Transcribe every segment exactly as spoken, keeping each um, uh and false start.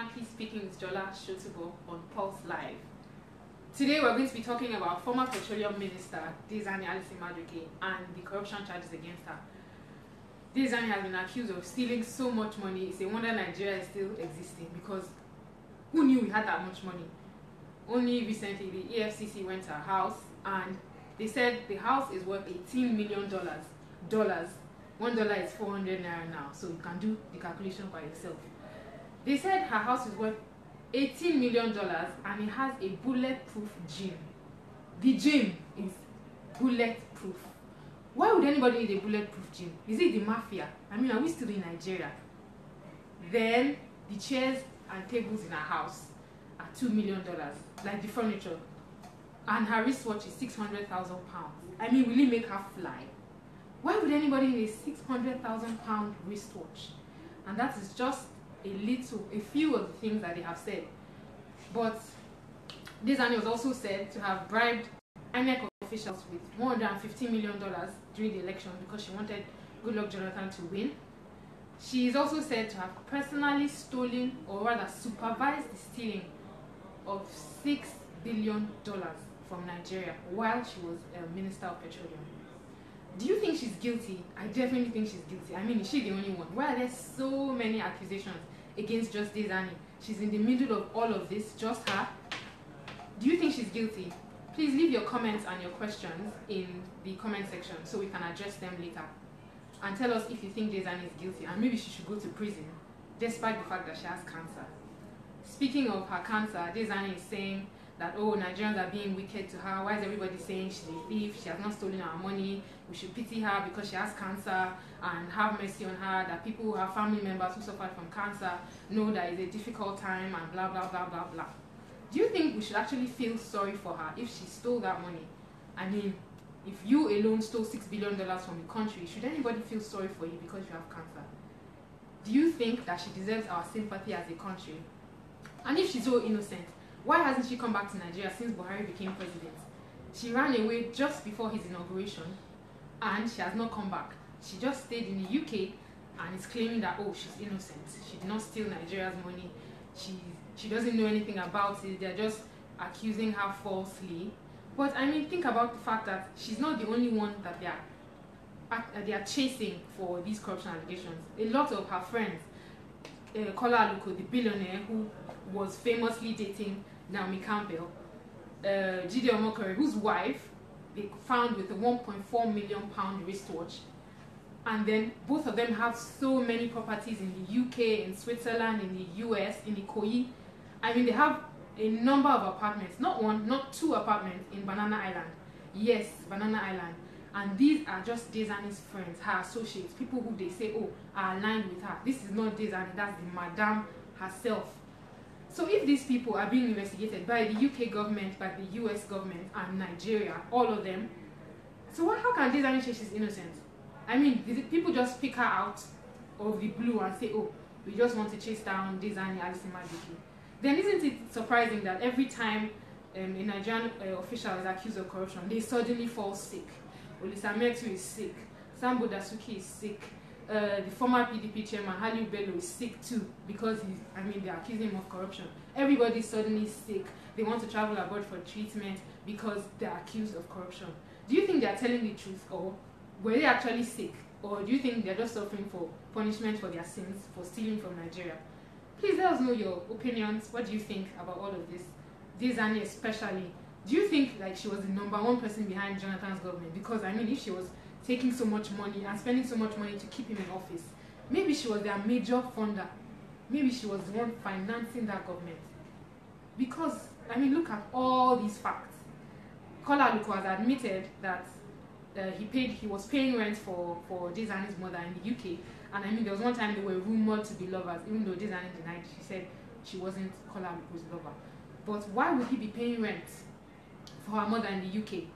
Funky speaking with Jola Shotubo on Pulse Live. Today we're going to be talking about former Petroleum Minister Diezani Alison Madueke and the corruption charges against her. Diezani has been accused of stealing so much money. It's a wonder Nigeria is still existing, because who knew we had that much money? Only recently the E F C C went to her house and they said the house is worth eighteen million dollars. Dollars. One dollar is four hundred naira now, so you can do the calculation by yourself. They said her house is worth eighteen million dollars and it has a bulletproof gym. The gym is bulletproof. Why would anybody need a bulletproof gym? Is it the mafia? I mean, are we still in Nigeria? Then the chairs and tables in her house are two million dollars, like the furniture. And her wristwatch is six hundred thousand pounds. I mean, will it make her fly? Why would anybody need a six hundred thousand pound wristwatch? And that is just a little, a few of the things that they have said. But Diezani was also said to have bribed I N E C officials with one hundred fifty million dollars during the election because she wanted Goodluck Jonathan to win. She is also said to have personally stolen, or rather supervised the stealing of six billion dollars from Nigeria while she was a Minister of Petroleum. Do you think she's guilty? I definitely think she's guilty. I mean, is she the only one? Why are there so many accusations against just Diezani? She's in the middle of all of this, just her. Do you think she's guilty? Please leave your comments and your questions in the comment section so we can address them later. And tell us if you think Diezani is guilty and maybe she should go to prison despite the fact that she has cancer. Speaking of her cancer, Diezani is saying that, oh, Nigerians are being wicked to her. Why is everybody saying she's a thief? She has not stolen our money. We should pity her because she has cancer and have mercy on her. That people who have family members who suffered from cancer know that it's a difficult time and blah, blah, blah, blah, blah. Do you think we should actually feel sorry for her if she stole that money? I mean, if you alone stole six billion dollars from the country, should anybody feel sorry for you because you have cancer? Do you think that she deserves our sympathy as a country? And if she's so innocent, why hasn't she come back to Nigeria since Buhari became president? She ran away just before his inauguration and she has not come back. She just stayed in the U K and is claiming that, oh, she's innocent. She did not steal Nigeria's money. She, she doesn't know anything about it. They're just accusing her falsely. But I mean, think about the fact that she's not the only one that they are, they are chasing for these corruption allegations. A lot of her friends, uh, Kola Aluko, the billionaire who was famously dating Naomi Campbell, uh, Jide Omokore, whose wife they found with a one point four million pound wristwatch, and then both of them have so many properties in the U K, in Switzerland, in the U S, in Ikoyi. I mean, they have a number of apartments, not one, not two apartments in Banana Island. Yes, Banana Island. And these are just Diezani's friends, her associates, people who they say, oh, are aligned with her. This is not Diezani, that's the madam herself. So if these people are being investigated by the U K government, by the U S government, and Nigeria, all of them, so what, how can Diezani say she's innocent? I mean, did people just pick her out of the blue and say, oh, we just want to chase down Diezani Alison Madueke? Then isn't it surprising that every time um, a Nigerian uh, official is accused of corruption, they suddenly fall sick? Olisa Metu is sick, Sambo Dasuki is sick, Uh, the former P D P chairman, Haliu Bello, is sick too because he's, I mean, they're accusing him of corruption. Everybody's suddenly sick. They want to travel abroad for treatment because they're accused of corruption. Do you think they're telling the truth, or were they actually sick? Or do you think they're just suffering for punishment for their sins, for stealing from Nigeria? Please let us know your opinions. What do you think about all of this? Diezani especially. Do you think like she was the number one person behind Jonathan's government? Because I mean, if she was taking so much money and spending so much money to keep him in office, maybe she was their major funder. Maybe she was the one financing that government. Because, I mean, look at all these facts. Kola Aluko has admitted that uh, he paid, he was paying rent for, for Diezani's mother in the U K. And I mean, there was one time they were rumored to be lovers, even though Diezani denied. She said she wasn't Kola Aluko's lover. But why would he be paying rent for her mother in the U K?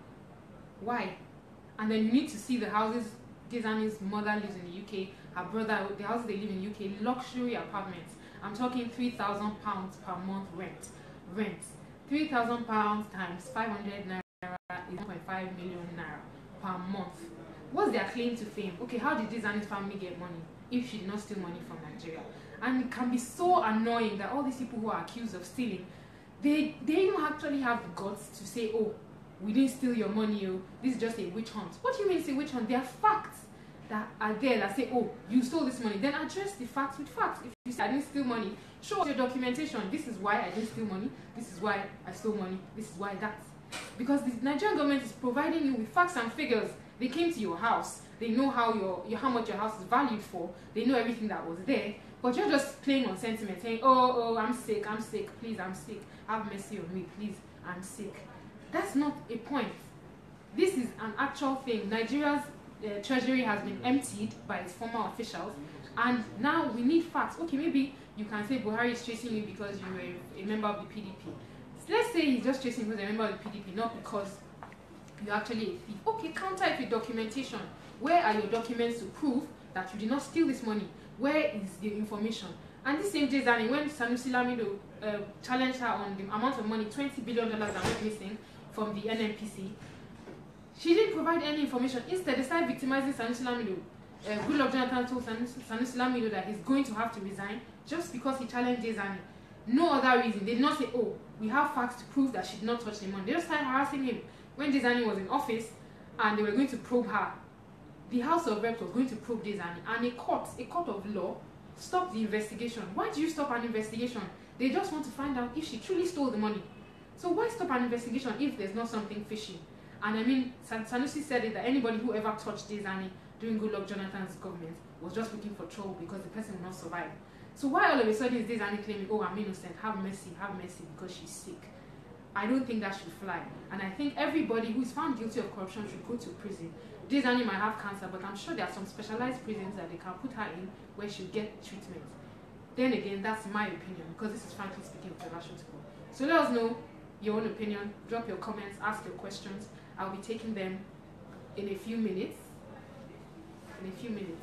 Why? And then you need to see the houses Diezani's mother lives in the U K, her brother, the houses they live in the U K, luxury apartments. I'm talking three thousand pounds per month rent. Rent. three thousand pounds times five hundred naira is one point five million naira per month. What's their claim to fame? Okay, how did Diezani's family get money if she did not steal money from Nigeria? And it can be so annoying that all these people who are accused of stealing, they they don't actually have the guts to say, oh, we didn't steal your money, oh, this is just a witch hunt. What do you mean it's a witch hunt? There are facts that are there that say, oh, you stole this money. Then address the facts with facts. If you say I didn't steal money, show us your documentation. This is why I didn't steal money. This is why I stole money. This is why that. Because the Nigerian government is providing you with facts and figures. They came to your house. They know how your, your how much your house is valued for. They know everything that was there. But you're just playing on sentiment, saying, oh, oh, I'm sick, I'm sick, please, I'm sick. Have mercy on me, please, I'm sick. That's not a point. This is an actual thing. Nigeria's uh, treasury has been emptied by its former officials, and now we need facts. Okay, maybe you can say Buhari is chasing you because you were a member of the P D P. So let's say he's just chasing you because you're a member of the P D P, not because you're actually a thief. Okay, counter it with documentation. Where are your documents to prove that you did not steal this money? Where is the information? And this same Jezani, when Sanusi Lamido uh, challenged her on the amount of money, twenty billion dollars that went missing from the N N P C, she didn't provide any information. Instead, they started victimizing Sanusi Lamido. Uh, Goodluck Jonathan told Sanusi, Sanusi Lamido that he's going to have to resign just because he challenged Jezani. No other reason. They did not say, oh, we have facts to prove that she did not touch the money. They just started harassing him. When Jezani was in office and they were going to probe her, the House of Reps was going to probe Jezani, and a court, a court of law, stopped the investigation. Why do you stop an investigation? They just want to find out if she truly stole the money. So why stop an investigation if there's not something fishy? And I mean, San Sanusi said it that anybody who ever touched Jezani during Goodluck Jonathan's government was just looking for trouble because the person will not survive. So why all of a sudden is Jezani claiming, oh, I'm innocent, have mercy, have mercy because she's sick? I don't think that should fly. And I think everybody who is found guilty of corruption should go to prison. Jezani might have cancer, but I'm sure there are some specialized prisons that they can put her in where she'll get treatment. Then again, that's my opinion, because this is frankly speaking of National School. So let us know your own opinion, drop your comments, ask your questions. I'll be taking them in a few minutes. In a few minutes.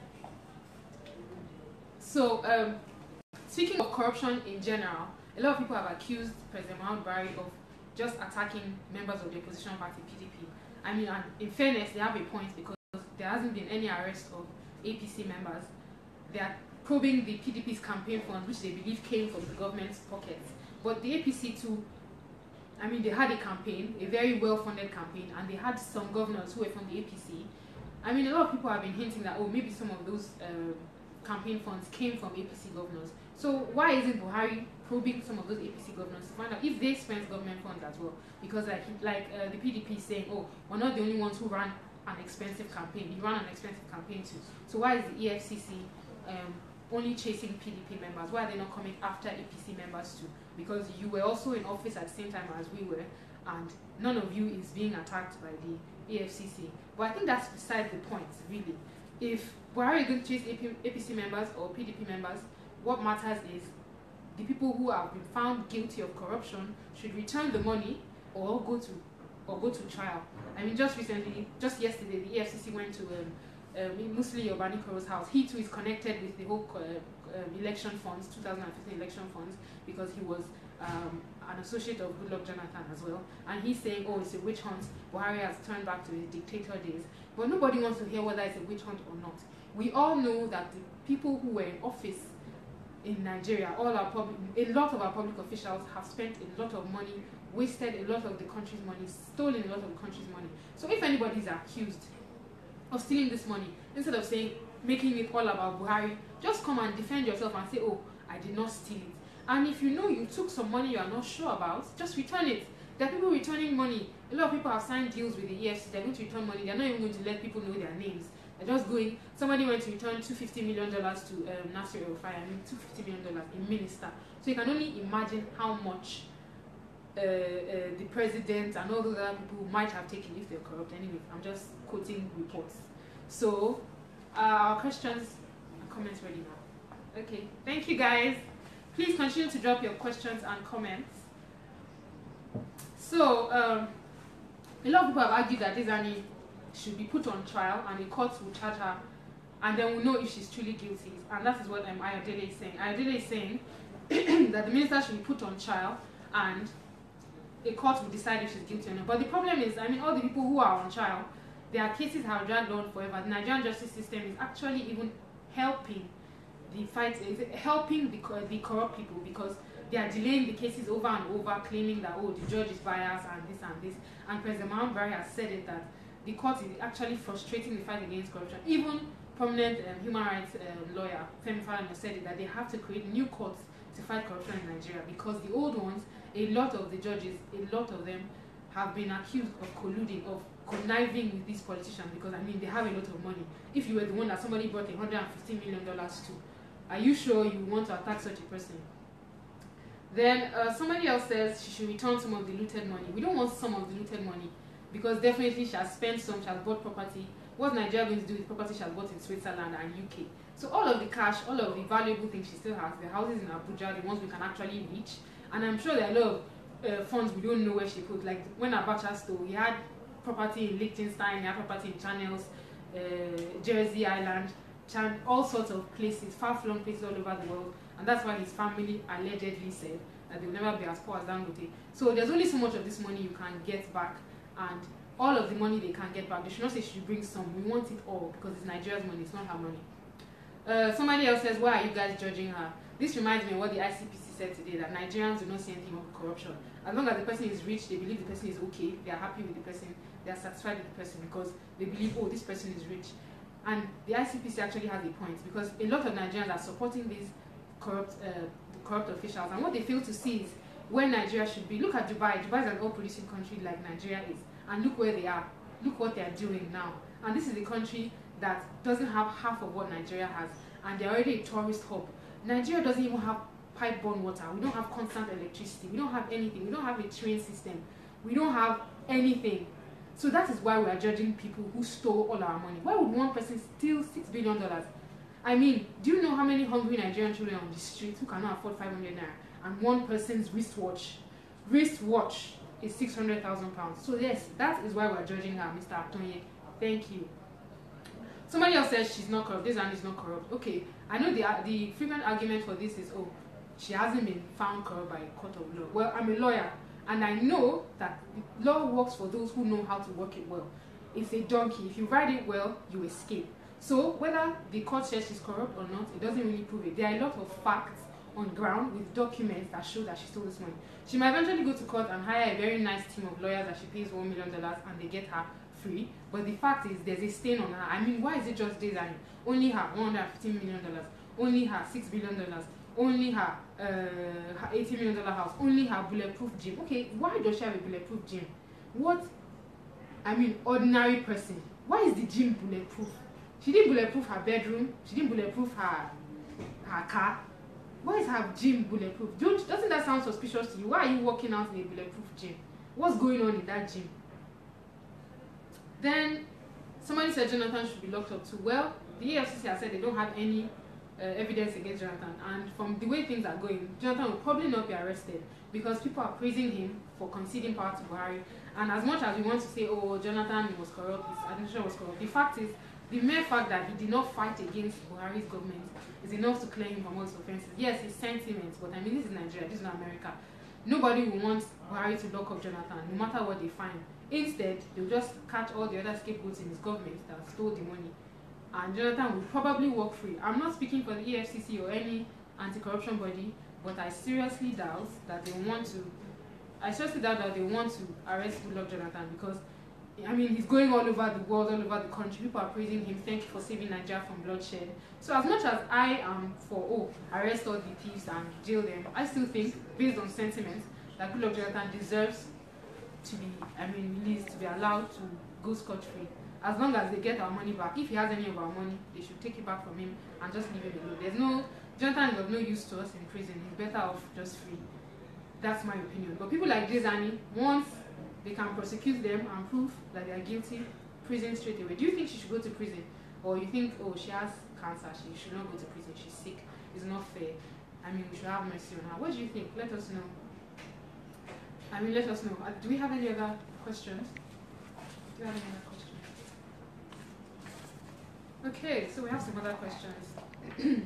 So, um, speaking of corruption in general, a lot of people have accused President Muhammadu Buhari of just attacking members of the opposition party, P D P. I mean, and in fairness, they have a point because there hasn't been any arrest of A P C members. They are probing the P D P's campaign funds, which they believe came from the government's pockets. But the A P C too, I mean, they had a campaign, a very well-funded campaign, and they had some governors who were from the A P C. I mean, a lot of people have been hinting that, oh, maybe some of those uh, campaign funds came from A P C governors. So why isn't Buhari probing some of those A P C governors to find out if they spent government funds as well? Because like, like uh, the P D P is saying, oh, we're not the only ones who ran an expensive campaign. You ran an expensive campaign too. So why is the E F C C um, only chasing P D P members? Why are they not coming after A P C members too? Because you were also in office at the same time as we were, and none of you is being attacked by the E F C C. But I think that's beside the point, really. If Buhari is going to chase A P C members or P D P members, what matters is the people who have been found guilty of corruption should return the money or go to or go to trial. I mean, just recently, just yesterday, the E F C C went to um, um, Musli Obanikoro's house. He too is connected with the whole uh, uh, election funds, two thousand fifteen election funds, because he was um, an associate of Goodluck Jonathan as well. And he's saying, oh, it's a witch hunt. Buhari has turned back to his dictator days. But nobody wants to hear whether it's a witch hunt or not. We all know that the people who were in office in Nigeria, all our public, a lot of our public officials have spent a lot of money, wasted a lot of the country's money, stolen a lot of the country's money. So if anybody is accused of stealing this money, instead of saying, making it all about Buhari, just come and defend yourself and say, oh, I did not steal it. And if you know you took some money you are not sure about, just return it. There are people returning money. A lot of people have signed deals with the E F C C. They're going to return money. They're not even going to let people know their names. They're just going. Somebody went to return two hundred fifty million dollars to um, Nasir El-Rufai. I mean, two hundred fifty million dollars, a minister. So you can only imagine how much uh, uh, the president and all those other people might have taken if they're corrupt. Anyway, I'm just quoting reports. So uh, our questions and comments ready now. Okay, thank you guys. Please continue to drop your questions and comments. So, um, a lot of people have argued that Jezani should be put on trial and the courts will charge her, and then we'll know if she's truly guilty. And that is what um, Ayodele is saying. Ayodele is saying that the minister should be put on trial and the court will decide if she's guilty or not. But the problem is, I mean, all the people who are on trial, their cases have dragged on forever. The Nigerian justice system is actually even helping the fight is helping the, the corrupt people, because they are delaying the cases over and over, claiming that, oh, the judge is biased and this and this. And President Muhammadu Buhari has said it, that the court is actually frustrating the fight against corruption. Even prominent um, human rights um, lawyer Femi Falana said it, that they have to create new courts to fight corruption in Nigeria, because the old ones, a lot of the judges, a lot of them have been accused of colluding, of conniving with these politicians, because I mean they have a lot of money. If you were the one that somebody brought one hundred fifty million dollars to, are you sure you want to attack such a person? Then uh, somebody else says she should return some of the looted money. We don't want some of the looted money, because definitely she has spent some, she has bought property. What's Nigeria going to do with property she has bought in Switzerland and U K? So all of the cash, all of the valuable things she still has, the houses in Abuja, the ones we can actually reach, and I'm sure there are a lot of uh, funds we don't know where she put. Like when Abacha stole, he had property in Liechtenstein, he had property in Channels, uh, Jersey Island, Chan all sorts of places, far-flung places all over the world, and that's why his family allegedly said that they will never be as poor as Dangote. So there's only so much of this money you can get back, and all of the money they can get back, they should not say she should bring some. We want it all, because it's Nigeria's money, it's not her money. Uh, somebody else says, why are you guys judging her? This reminds me of what the I C P C said today, that Nigerians do not see anything of corruption. As long as the person is rich, they believe the person is okay, they are happy with the person, they are satisfied with the person, because they believe, oh, this person is rich. And the I C P C actually has a point, because a lot of Nigerians are supporting these corrupt, uh, corrupt officials, and what they fail to see is where Nigeria should be. Look at Dubai. Dubai is an oil-producing country like Nigeria is, and look where they are. Look what they are doing now. And this is a country that doesn't have half of what Nigeria has, and they're already a tourist hub. Nigeria doesn't even have pipe-borne water. We don't have constant electricity. We don't have anything. We don't have a train system. We don't have anything. So that is why we are judging people who stole all our money. Why would one person steal six billion dollars? I mean, do you know how many hungry Nigerian children on the street who cannot afford five hundred naira? And one person's wristwatch, wristwatch is six hundred thousand pounds. So yes, that is why we are judging her, Mister Atonye. Thank you. Somebody else says she's not corrupt. This one is not corrupt. Okay, I know the the frequent argument for this is, oh, she hasn't been found corrupt by a court of law. Well, I'm a lawyer, and I know that law works for those who know how to work it well. It's a donkey. If you write it well, you escape. So whether the court says she's corrupt or not, it doesn't really prove it. There are a lot of facts on ground with documents that show that she stole this money. She might eventually go to court and hire a very nice team of lawyers that she pays one million dollars and they get her free. But the fact is, there's a stain on her. I mean, why is it just Desani? Only her one hundred fifteen million dollars, only her six billion dollars, only her, uh, her eighty million dollars house, only her bulletproof gym. Okay, why does she have a bulletproof gym? What, I mean, ordinary person, why is the gym bulletproof? She didn't bulletproof her bedroom, she didn't bulletproof her, her car. Why is her gym bulletproof? Don't, doesn't that sound suspicious to you? Why are you walking out in a bulletproof gym? What's going on in that gym? Then somebody said Jonathan should be locked up too. Well, the E F C C has said they don't have any uh, evidence against Jonathan, and from the way things are going, Jonathan will probably not be arrested, because people are praising him for conceding power to Buhari. And as much as we want to say, oh, Jonathan was corrupt, his administration was corrupt, the fact is, the mere fact that he did not fight against Buhari's government is enough to clear him from all his offenses. Yes, his sentiments, but I mean, this is Nigeria, this is not America. Nobody will want Buhari to lock up Jonathan, no matter what they find. Instead, they'll just catch all the other scapegoats in his government that stole the money. And Jonathan will probably walk free. I'm not speaking for the E F C C or any anti-corruption body, but I seriously doubt that they want to, I seriously doubt that they want to arrest Goodluck Jonathan, because I mean, he's going all over the world, all over the country. People are praising him. Thank you for saving Nigeria from bloodshed. So as much as I am for, oh, arrest all the thieves and jail them, I still think, based on sentiment, that Goodluck Jonathan deserves to be, I mean, released, to be allowed to go scot-free. As long as they get our money back. If he has any of our money, they should take it back from him and just leave him alone. There's no, Jonathan is of no use to us in prison. He's better off just free. That's my opinion. But people like Desani, once they can prosecute them and prove that they are guilty, prison straight away. Do you think she should go to prison? Or you think, oh, she has cancer, she should not go to prison, she's sick, it's not fair. I mean, we should have mercy on her. What do you think? Let us know. I mean, let us know. Uh, do we have any other questions? Do you have any other questions? Okay, so we have some other questions.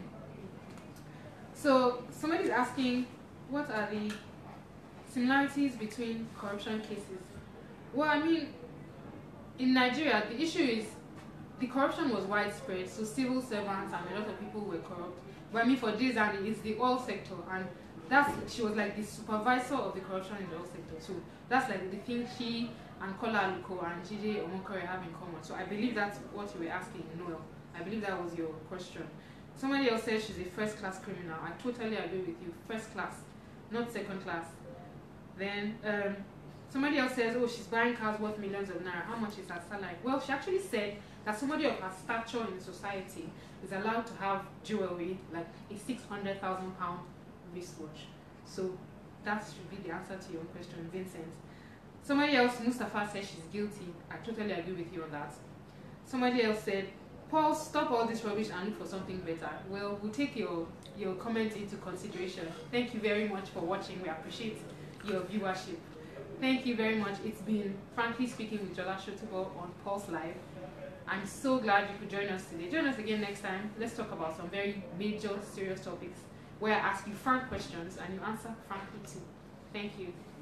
So, somebody's asking, what are the similarities between corruption cases? Well, I mean, in Nigeria, the issue is the corruption was widespread, so civil servants and a lot of people were corrupt. But I mean, for Dizani, it's the oil sector, and that's she was like the supervisor of the corruption in the oil sector. So that's like the thing she and Kola Aluko and J J Omokore have in common. So I believe that's what you were asking, Noel. I believe that was your question. Somebody else says she's a first-class criminal. I totally agree with you. First class, not second class. Then um, somebody else says, oh, she's buying cars worth millions of naira. How much is her salary? Well, she actually said that somebody of her stature in society is allowed to have jewelry, like a six hundred thousand pound wristwatch. So that should be the answer to your question, Vincent. Somebody else, Mustafa, says she's guilty. I totally agree with you on that. Somebody else said, Paul, stop all this rubbish and look for something better. Well, we'll take your, your comment into consideration. Thank you very much for watching. We appreciate your viewership. Thank you very much. It's been Frankly Speaking with Jola Shotubo on Pulse Live. I'm so glad you could join us today. Join us again next time. Let's talk about some very major, serious topics where I ask you frank questions and you answer frankly too. Thank you.